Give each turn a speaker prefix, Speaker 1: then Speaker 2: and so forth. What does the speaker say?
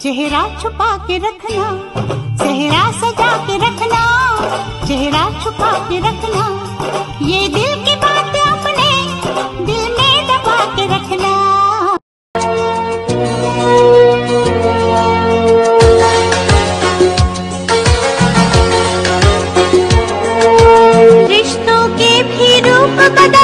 Speaker 1: चेहरा छुपा के रखना, चेहरा सजा के रखना, चेहरा छुपा के रखना, ये दिल की बात अपने दिल में दबा के रखना। रिश्तों के भी रूप बदल